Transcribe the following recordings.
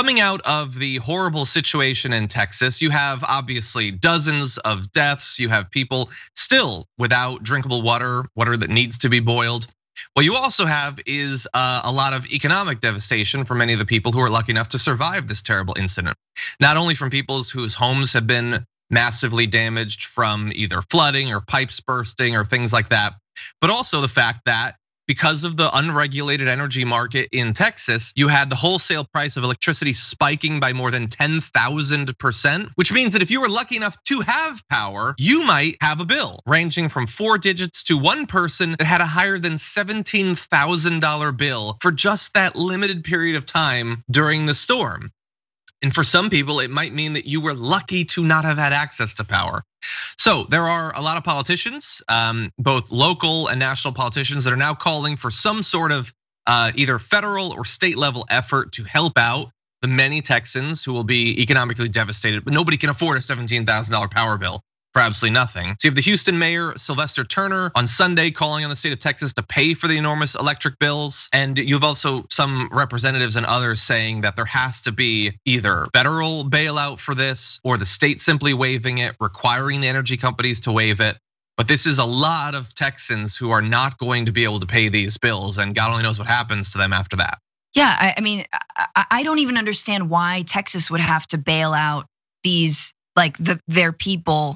coming out of the horrible situation in Texas, you have obviously dozens of deaths. You have people still without drinkable water that needs to be boiled. What you also have is a lot of economic devastation for many of the people who are lucky enough to survive this terrible incident. Not only from people whose homes have been massively damaged from either flooding or pipes bursting or things like that, but also the fact that because of the unregulated energy market in Texas, you had the wholesale price of electricity spiking by more than 10,000%, which means that if you were lucky enough to have power, you might have a bill ranging from 4 digits to one person that had a higher than $17,000 bill for just that limited period of time during the storm. And for some people, it might mean that you were lucky to not have had access to power. So there are a lot of politicians, both local and national politicians, that are now calling for some sort of either federal or state level effort to help out the many Texans who will be economically devastated, but nobody can afford a $17,000 power bill for absolutely nothing. So you have the Houston Mayor Sylvester Turner on Sunday calling on the state of Texas to pay for the enormous electric bills. And you have also some representatives and others saying that there has to be either federal bailout for this or the state simply waiving it, requiring the energy companies to waive it. But this is a lot of Texans who are not going to be able to pay these bills, and God only knows what happens to them after that. Yeah, I mean, I don't even understand why Texas would have to bail out these, like their people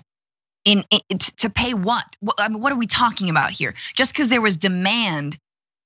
to pay what? I mean, what are we talking about here? Just because there was demand,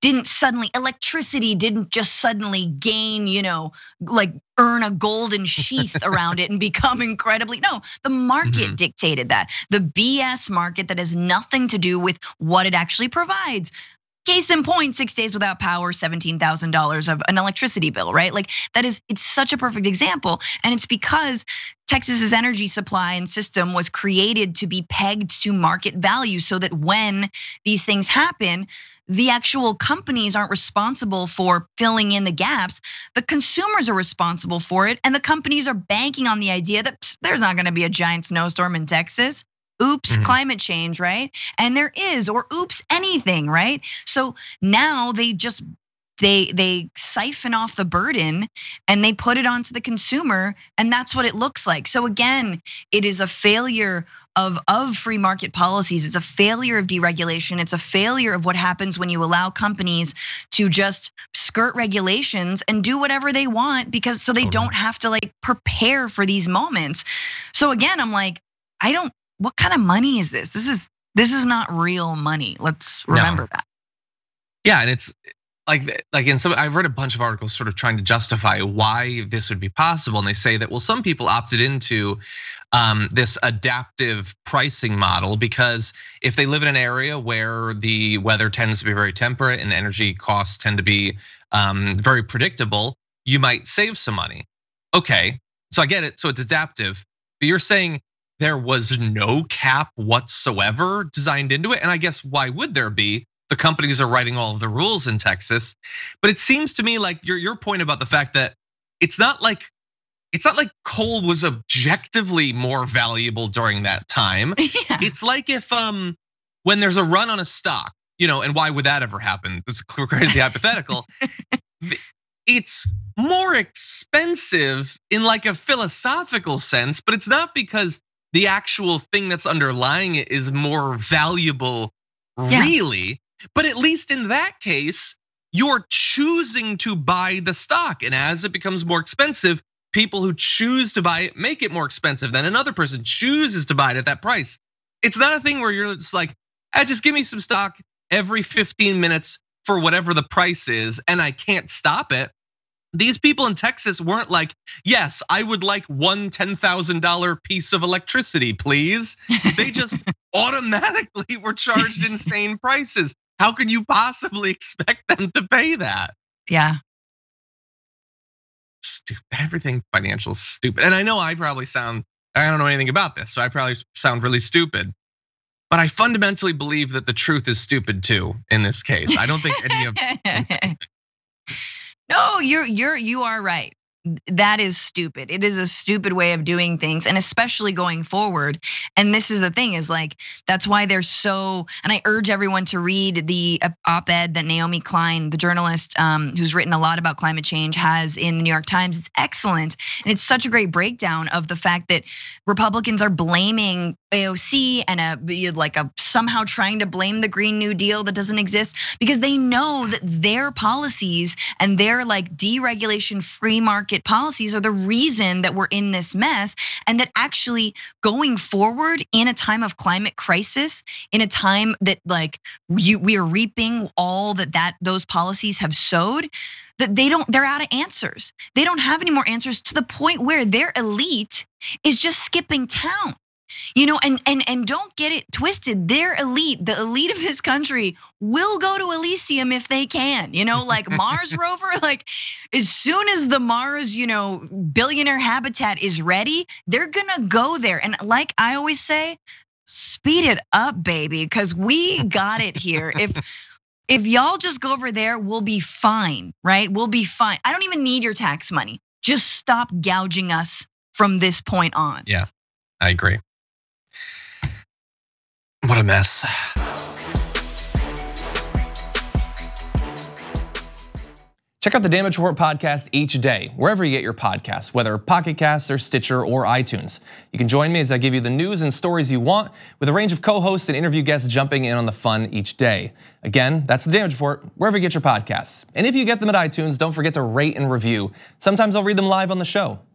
electricity didn't just suddenly gain, like earn a golden sheath around it and become incredibly, no, the market dictated that. The BS market that has nothing to do with what it actually provides. Case in point, 6 days without power, $17,000 of an electricity bill, right? Like it's such a perfect example. And it's because Texas's energy supply and system was created to be pegged to market value so that when these things happen, the actual companies aren't responsible for filling in the gaps. The consumers are responsible for it. And the companies are banking on the idea that there's not gonna be a giant snowstorm in Texas. Oops, climate change, right? And there is, or oops, anything, right? So now they just, they siphon off the burden and they put it onto the consumer, and that's what it looks like. So again, it is a failure of free market policies. It's a failure of deregulation. It's a failure of what happens when you allow companies to just skirt regulations and do whatever they want because so they don't have to like prepare for these moments. So again, I'm like, what kind of money is this? This is not real money. Let's remember that. Yeah, and it's like in some, I've read a bunch of articles sort of trying to justify why this would be possible. And they say that, well, some people opted into this adaptive pricing model because if they live in an area where the weather tends to be very temperate and energy costs tend to be very predictable, you might save some money. Okay, so I get it, so it's adaptive, but you're saying there was no cap whatsoever designed into it. And I guess why would there be? The companies are writing all of the rules in Texas. But it seems to me like your point about the fact that it's not like coal was objectively more valuable during that time. Yeah. It's like if when there's a run on a stock, and why would that ever happen? This is crazy hypothetical. It's more expensive in like a philosophical sense, but it's not because the actual thing that's underlying it is more valuable, really. But at least in that case, you're choosing to buy the stock. And as it becomes more expensive, people who choose to buy it make it more expensive. Then another person chooses to buy it at that price. It's not a thing where you're just like, just give me some stock every 15 minutes for whatever the price is, and I can't stop it. These people in Texas weren't like, yes, I would like one $10,000 piece of electricity, please. They just automatically were charged insane prices. How can you possibly expect them to pay that? Yeah. Stupid. Everything financial is stupid. And I know I probably sound, I don't know anything about this, so I probably sound really stupid. But I fundamentally believe that the truth is stupid too in this case. I don't think any of No, you are right. that is stupid. It is a stupid way of doing things, and especially going forward. And this is the thing, is like, that's why they're so, and I urge everyone to read the op-ed that Naomi Klein, the journalist who's written a lot about climate change, has in the New York Times. It's excellent. And it's such a great breakdown of the fact that Republicans are blaming AOC and somehow trying to blame the Green New Deal that doesn't exist, because they know that their policies and their like deregulation, free market policies are the reason that we're in this mess. And that actually going forward in a time of climate crisis, in a time that like we are reaping all that those policies have sowed, that they're out of answers. They don't have any more answers, to the point where their elite is just skipping town. And don't get it twisted. Their elite, the elite of this country, will go to Elysium if they can. Like Mars rover, like as soon as the Mars, billionaire habitat is ready, they're gonna go there. And like I always say, speed it up, baby, because we got it here. If y'all just go over there, we'll be fine, right? We'll be fine. I don't even need your tax money. Just stop gouging us from this point on. Yeah, I agree. What a mess. Check out the Damage Report podcast each day, wherever you get your podcasts, whether Pocket Casts or Stitcher or iTunes. You can join me as I give you the news and stories you want, with a range of co-hosts and interview guests jumping in on the fun each day. Again, that's the Damage Report, wherever you get your podcasts. And if you get them at iTunes, don't forget to rate and review. Sometimes I'll read them live on the show.